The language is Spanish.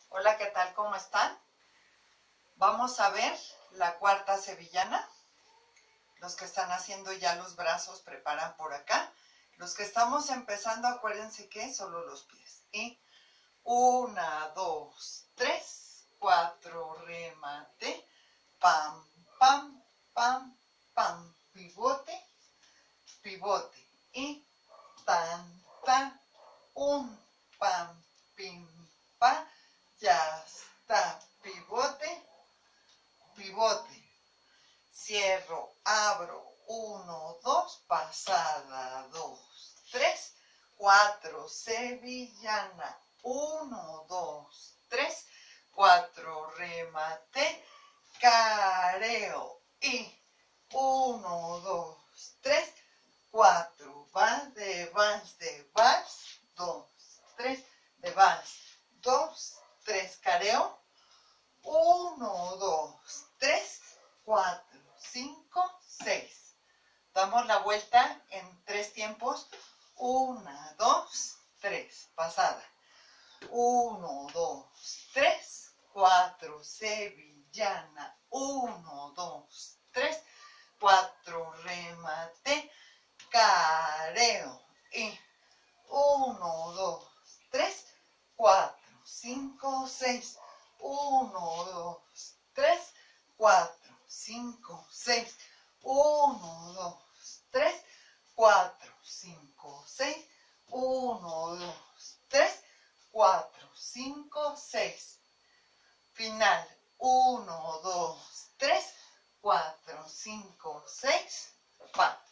Hola, ¿qué tal? ¿Cómo están? Vamos a ver la cuarta sevillana. Los que están haciendo ya los brazos preparan por acá. Los que estamos empezando, acuérdense que solo los pies. Y 1, 2, 3, 4, remate, pam, pam, pam, pam, pivote, pivote. Y tan, tan, un, pam, pim, pam, ya está, pivote, pivote, cierro, abro, 1, 2, pasada, 2, 3, 4, sevillana, 1, 2, 3, 4, remate, careo y 1, 2, 3, 4, vas de vals, 2, 3, de vals, 2, 3, careo, 1, 2, 3, 4, 5, 6. Damos la vuelta en 3 tiempos. 1, 2, 3. Pasada. 1, 2, 3, 4. Sevillana. 1, 2, 3, 4. Remate. Careo. Y 1, 2, 3, 4, 5, 6. 1, 2, 3, 4, 5, 6. 1, 2, 3, 4, 5, 6. 1, 2, 3, 4, 5, 6. Final. 1, 2, 3, 4, 5, 6. 4.